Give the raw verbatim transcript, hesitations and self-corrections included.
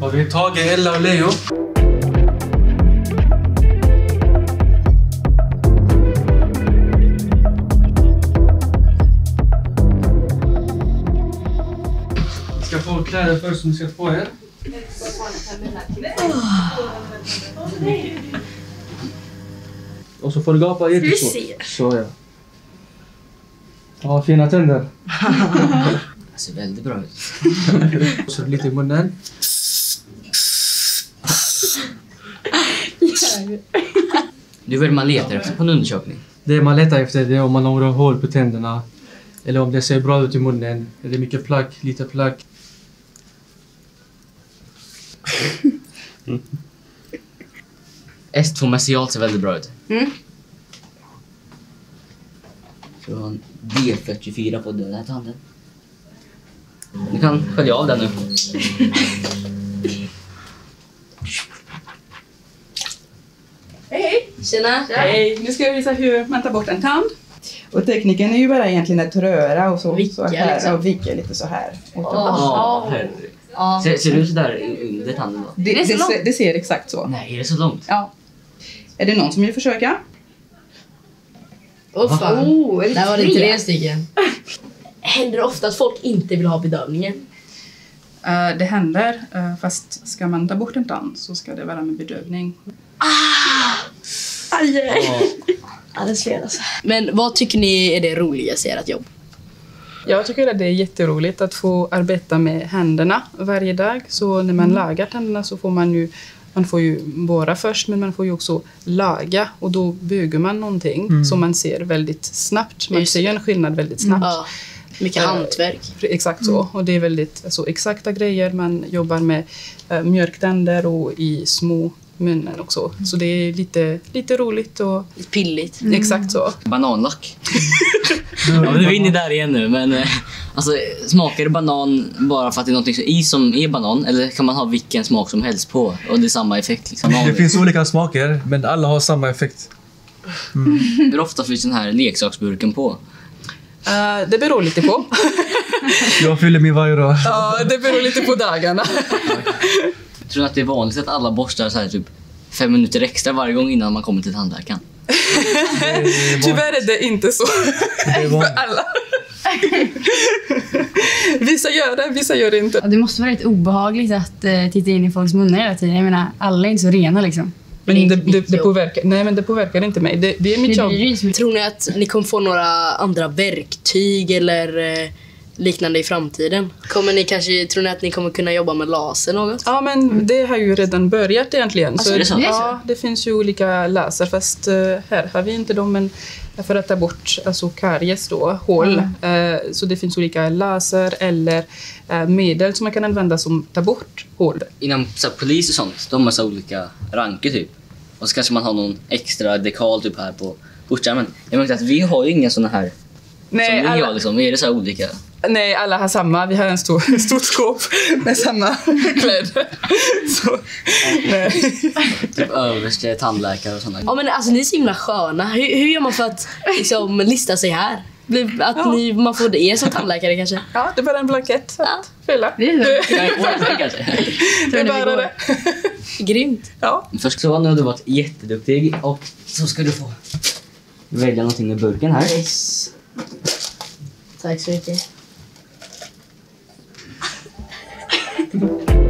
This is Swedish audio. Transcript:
Har vi Tage, Ella och Leo? Ska få kläder först som ni ska få er. Och så får du gapa jättesvårt. Så ja. Ja, fina tänder. Det ser väldigt bra ut. Så lite i munnen. Du vill man letar efter på en undersökning? Det man letar efter det är om man har hål på tänderna. Eller om det ser bra ut i munnen. Är det mycket plack, lite plack. S två mesialt ser väldigt bra ut. Mm. Så har en D fyrtiofyra på den här tanden. Du kan skölja av den nu. Hej! Tjena! Hej! Nu ska jag visa hur man tar bort en tand. Och tekniken är ju bara egentligen att röra och så, Vicka, så här, liksom. och vicka lite så här. Och ta bort. Ja, herregud. Ja. Ser, ser det ut sådär under tanden då? Det, Är det så det, långt? ser, det ser exakt så. Nej, är det så långt? Ja. Är det någon som vill försöka? Åh fan. Oh, är det Där var det tre? tre stycken. Händer det ofta att folk inte vill ha bedövningen? Uh, det händer, uh, fast ska man ta bort en tand så ska det vara med bedövning. Aj, aj. Ja, det ser alltså. Men vad tycker ni är det roligaste i ert jobb? Jag tycker att det är jätteroligt att få arbeta med händerna varje dag. Så när man Mm. lagar tänderna så får man ju, man får ju borra först, men man får ju också laga. Och då bygger man någonting Mm. som man ser väldigt snabbt. Man Just ser ju en skillnad väldigt snabbt. Ja, mycket Eh, hantverk. Exakt så. Och det är väldigt alltså, exakta grejer. Man jobbar med uh, mjölktänder och i små munnen också. Så det är lite, lite roligt och Pilligt. exakt så. Bananlack. Ja, men du är inne där igen nu, men eh, alltså, smakar det banan bara för att det är något i som är banan, eller kan man ha vilken smak som helst på och det är samma effekt liksom? Det finns olika smaker, men alla har samma effekt. Mm. Hur ofta finns den här leksaksburken på? Uh, det beror lite på. Jag fyller min varje dag. Ja, det beror lite på dagarna. Tror du att det är vanligt att alla borstar så här typ fem minuter extra varje gång innan man kommer till tandläkaren? Tyvärr är det inte så för alla. Vissa gör det, vissa gör det inte. Det måste vara rätt obehagligt att eh, titta in i folks munnar hela tiden. Jag menar, alla är inte så rena liksom. Men det, det, det, påverkar, nej, men det påverkar inte mig. Det, det är mitt Det jobb. blir ju som- Tror ni att ni kommer få några andra verktyg eller eh, liknande i framtiden? Kommer ni kanske, tror ni att ni kommer kunna jobba med laser något? Ja, men det har ju redan börjat egentligen. Alltså, är det så? Ja, det finns ju olika laser, fast uh, här har vi inte dem, men för att ta bort alltså, karies då, hål. Uh, så det finns olika laser eller uh, medel som man kan använda som tar bort hål. Inom så här, polis och sånt, de har så olika ranker typ. Och så kanske man har någon extra dekal typ här på skjortärmen. Jag märkte att vi har ju inga såna här Nej, som ni alla, har liksom. Är det så här olika? nej, alla har samma. Vi har en stor, stort skåp med samma kläder. Så, nej. Typ överste tandläkare och såna. Ja, men alltså ni är så himla sköna. Hur, hur gör man för att liksom lista sig här? Blir- Att Ja. ni, man får det er som tandläkare kanske? Ja, det är bara en blankett att Ja. fylla. Det är så. Kan jag få det kanske? Det är det bara går. det. Grymt. Ja. Först så nu har du varit jätteduktig och så ska du få välja någonting med burken här. Yes. Tack så mycket.